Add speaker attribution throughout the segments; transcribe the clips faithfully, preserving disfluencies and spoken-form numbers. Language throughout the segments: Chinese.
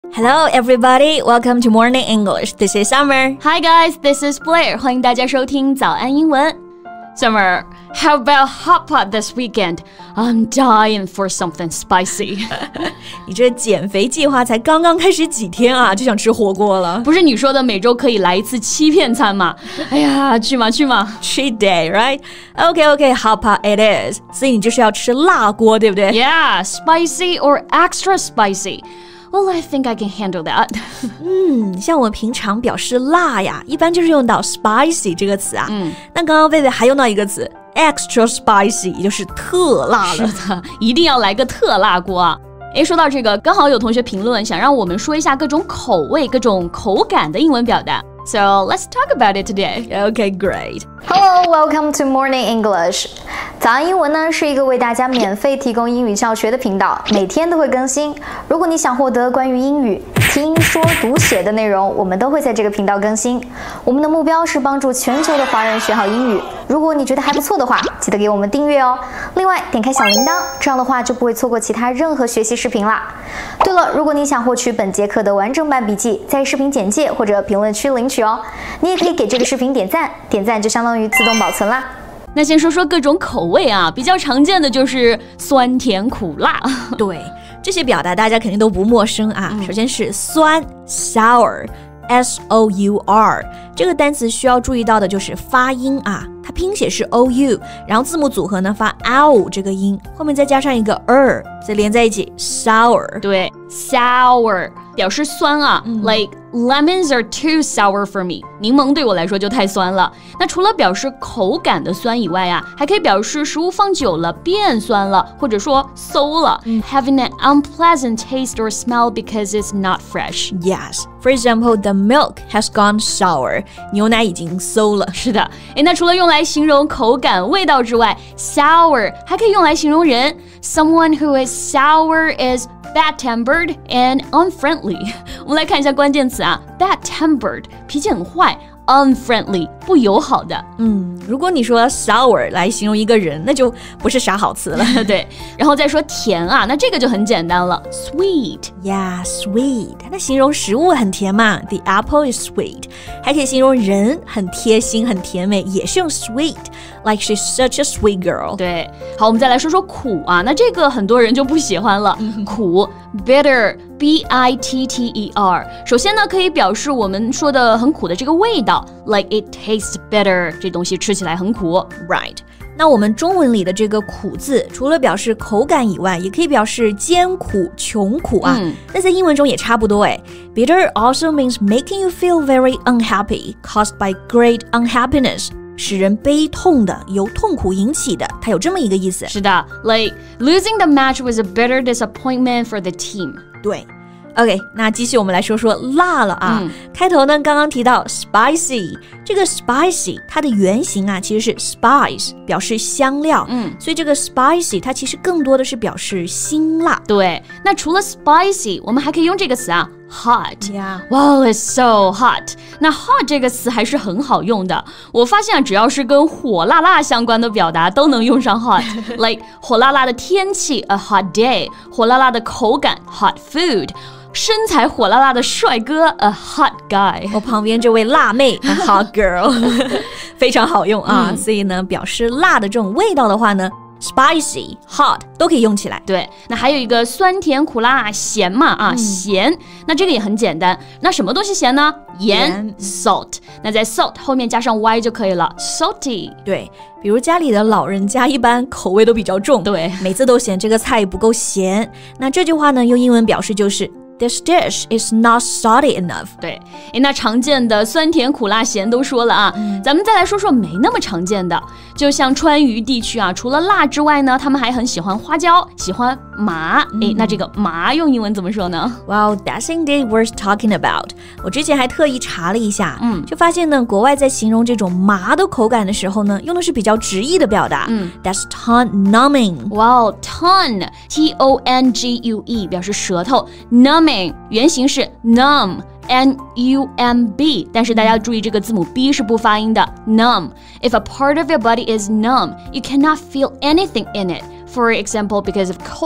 Speaker 1: Hello, everybody. Welcome to Morning English. This is Summer.
Speaker 2: Hi, guys. This is Blair. 欢迎大家收听早安英文。Summer, how about hot pot this weekend? I'm dying for something spicy.
Speaker 1: 你这减肥计划才刚刚开始几天啊，就想吃火锅了？
Speaker 2: 不是你说的每周可以来一次欺骗餐吗？哎呀，去嘛去嘛
Speaker 1: Cheat day, right? Okay, okay, hot pot it is. 所以你就是要吃辣锅，对不对？
Speaker 2: Yeah, spicy or extra spicy.Well, I think I can handle that.
Speaker 1: 嗯，像我平常表示辣呀，一般就是用到 spicy 这个词啊。嗯，那刚刚贝贝还用到一个词 extra spicy， 也就是特辣了。
Speaker 2: 是的，一定要来个特辣锅啊！诶，说到这个，刚好有同学评论想让我们说一下各种口味、各种口感的英文表达。So let's talk about it today.
Speaker 1: Okay, great.
Speaker 3: Hello, welcome to Morning English. 早安英文呢是一个为大家免费提供英语教学的频道，每天都会更新。如果你想获得关于英语听说读写的内容，我们都会在这个频道更新。我们的目标是帮助全球的华人学好英语。如果你觉得还不错的话，记得给我们订阅哦。另外，点开小铃铛，这样的话就不会错过其他任何学习视频啦。对了，如果你想获取本节课的完整版笔记，在视频简介或者评论区领取哦。你也可以给这个视频点赞，点赞就相当于自动保存啦。
Speaker 2: 那先说说各种口味啊，比较常见的就是酸甜苦辣。
Speaker 1: 对，这些表达大家肯定都不陌生啊。嗯、首先是酸 sour S O U R 这个单词需要注意到的就是发音啊，它拼写是 O U， 然后字母组合呢发 ow 这个音，后面再加上一个 er， 再连在一起 sour。
Speaker 2: 对 sour 表示酸啊、嗯、like lemons are too sour for me， 柠檬对我来说就太酸了。那除了表示口感的酸以外啊，还可以表示食物放久了变酸了，或者说馊了、嗯、having an unpleasant taste or smell because it's not fresh.
Speaker 1: Yes, for example, the milk has gone sour. 牛奶已经馊了。
Speaker 2: 是的，诶，那除了用来形容口感味道之外， sour 还可以用来形容人。 Someone who is sour is bad-tempered and unfriendly. 我们来看一下关键词啊 bad-tempered 脾气很坏， unfriendly 不友好的。
Speaker 1: 嗯，如果你说 sour 来形容一个人，那就不是啥好词了。
Speaker 2: 对，然后再说甜啊，那这个就很简单了 sweet.
Speaker 1: Yeah, sweet 那形容食物很甜嘛， The apple is sweet. 还可以形容人很贴心很甜美，也是用 sweet, Like she's such a sweet girl.
Speaker 2: 对，好，我们再来说说苦啊，那这个很多人就不喜欢了。苦 bitter B I T T E R 首先呢，可以表示我们说的很苦的这个味道 Like it tastes bitter 这东西吃起来很苦
Speaker 1: Right， 那我们中文里的这个苦字除了表示口感以外，也可以表示艰苦穷苦啊、嗯、那在英文中也差不多诶。 Bitter also means making you feel very unhappy caused by great unhappiness，使人悲痛的，由痛苦引起的，它有这么一个意思。
Speaker 2: 是的 Like losing the match was a bitter disappointment for the team。
Speaker 1: 对 OK， 那继续我们来说说辣了啊、嗯、开头呢刚刚提到 spicy， 这个 spicy 它的原型啊其实是 spice， 表示香料，嗯，所以这个 spicy 它其实更多的是表示辛辣。
Speaker 2: 对，那除了 spicy 我们还可以用这个词啊Hot.
Speaker 1: Yeah.
Speaker 2: Wow, it's so hot. 那 hot 这个词还是很好用的。我发现只要是跟火辣辣相关的表达都能用上 hot. Like 火辣辣的天气 a hot day. 火辣辣的口感 hot food. 身材火辣辣的帅哥 a hot guy.
Speaker 1: 我旁边这位辣妹 a hot girl. 非常好用啊、嗯、所以呢表示辣的这种味道的话呢Spicy, hot 都可以用起来。
Speaker 2: 对，那还有一个酸甜苦辣咸嘛啊、嗯、咸，那这个也很简单。那什么东西咸呢？盐 salt。那在 salt 后面加上 y 就可以了 salty。
Speaker 1: 对，比如家里的老人家一般口味都比较重，
Speaker 2: 对，
Speaker 1: 每次都嫌这个菜不够咸。那这句话呢用英文表示就是This dish is not salty enough.
Speaker 2: 对，那常见的酸甜苦辣咸都说了啊、嗯、咱们再来说说没那么常见的。就像川渝地区啊，除了辣之外呢，他们还很喜欢花椒，喜欢麻、嗯、那这个麻用英文怎么说呢？
Speaker 1: Wow, that's indeed worth talking about. 我之前还特意查了一下、嗯、就发现呢国外在形容这种麻的口感的时候呢，用的是比较直译的表达、嗯、That's tongue numbing.
Speaker 2: Wow, tongue T O N G U E 表示舌头 numbing原型是 numb N U M B 但是大家注意这个字母 B 是不发音的 numb If a part of your body is numb, you cannot feel anything in it For example, because of cold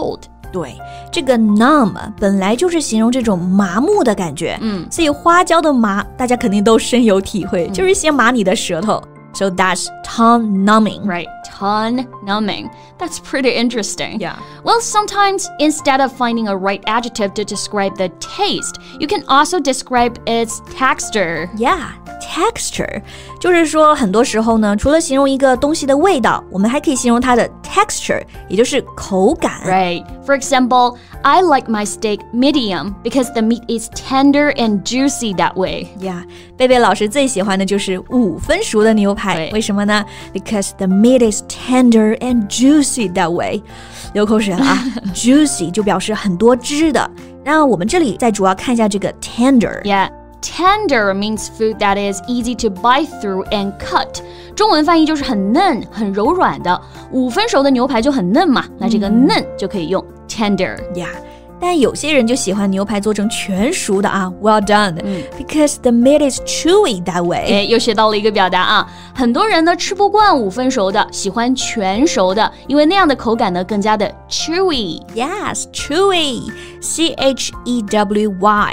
Speaker 1: 对，这个 numb 本来就是形容这种麻木的感觉，嗯，所以花椒的麻大家肯定都深有体会，嗯、就是先麻你的舌头。So that's tongue numbing.
Speaker 2: Right, tongue numbing. That's pretty interesting.
Speaker 1: Yeah.
Speaker 2: Well, sometimes instead of finding a right adjective to describe the taste, you can also describe its texture.
Speaker 1: Yeah, texture. 就是说很多时候呢，除了形容一个东西的味道，我们还可以形容它的 texture, 也就是口感。
Speaker 2: Right. For example, I like my steak medium because the meat is tender and juicy that way.
Speaker 1: Yeah, 贝贝老师最喜欢的就是五分熟的牛排，为什么呢？ Because the meat is tender and juicy that way. 流口水了啊！Juicy 就表示很多汁的。那我们这里再主要看一下这个 tender.
Speaker 2: Yeah.Tender means food that is easy to bite through and cut. 中文翻译就是很嫩、很柔软的。五分熟的牛排就很嫩嘛，那这个嫩就可以用 tender.
Speaker 1: Yeah. 但有些人就喜欢牛排做成全熟的啊 ，well done、嗯、because the meat is chewy that way.
Speaker 2: 哎，又学到了一个表达啊。很多人呢吃不惯五分熟的，喜欢全熟的，因为那样的口感呢更加的 chewy.
Speaker 1: Yes, chewy. C H E W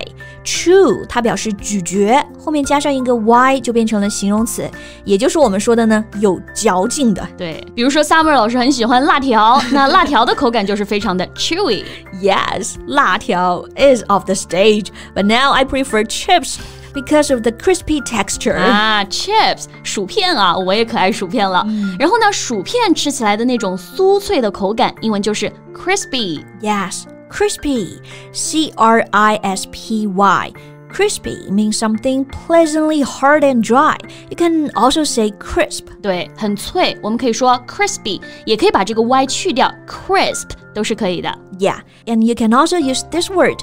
Speaker 1: Y.Chew 它表示咀嚼，后面加上一个 y 就变成了形容词，也就是我们说的呢有嚼劲的。
Speaker 2: 对，比如说 Summer 老师很喜欢辣条，那辣条的口感就是非常的 chewy.
Speaker 1: Yes, 辣条 is off the stage, but now I prefer chips because of the crispy texture.
Speaker 2: 啊 chips 薯片啊，我也可爱薯片了、嗯、然后呢薯片吃起来的那种酥脆的口感英文就是 crispy.
Speaker 1: Yes, crispy. C R I S P Y. Crispy means something pleasantly hard and dry. You can also say crisp.
Speaker 2: 对，很脆，我们可以说 crispy, 也可以把这个 y 去掉 crisp 都是可以的。
Speaker 1: Yeah, and you can also use this word,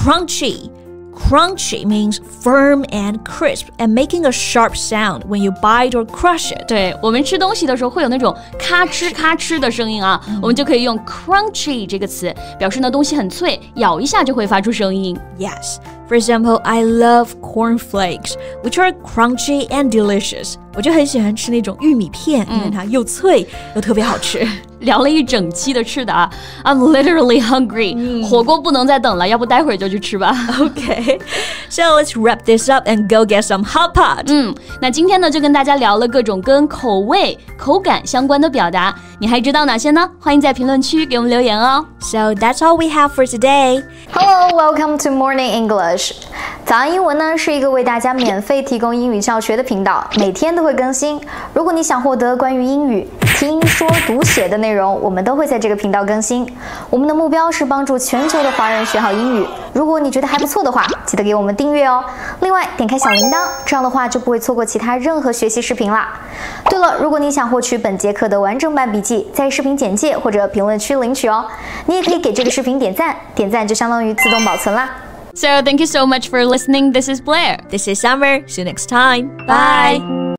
Speaker 1: crunchy.Crunchy means firm and crisp and making a sharp sound when you bite or crush it.
Speaker 2: 对，我们吃东西的时候会有那种咔哧咔哧的声音啊、嗯、我们就可以用 crunchy 这个词表示呢东西很脆，咬一下就会发出声音。
Speaker 1: Yes, for example, I love cornflakes, which are crunchy and delicious. 我就很喜欢吃那种玉米片、嗯、因为它又脆又特别好吃。
Speaker 2: 聊了一整期的吃的啊 I'm literally hungry、嗯、火锅不能再等了，要不待会儿就去吃吧。
Speaker 1: Okay, so let's wrap this up and go get some hot pot.
Speaker 2: 嗯，那今天呢就跟大家聊了各种跟口味、口感相关的表达，你还知道哪些呢？欢迎在评论区给我们留言哦。
Speaker 1: So that's all we have for today.
Speaker 3: Hello, welcome to Morning English. 早安英文呢是一个为大家免费提供英语教学的频道，每天都会更新。如果你想获得关于英语听说读写的内容，我们都会在这个频道更新。我们的目标是帮助全球的华人学好英语。如果你觉得还不错的话，记得给我们订阅哦。另外，点开小铃铛，这样的话就不会错过其他任何学习视频啦。对了，如果你想获取本节课的完整版笔记，在视频简介或者评论区领取哦。你也可以给这个视频点赞，点赞就相当于自动保存啦。
Speaker 2: So thank you so much for listening. This is Blair.
Speaker 1: This is Summer. See you next time. Bye.
Speaker 2: Bye.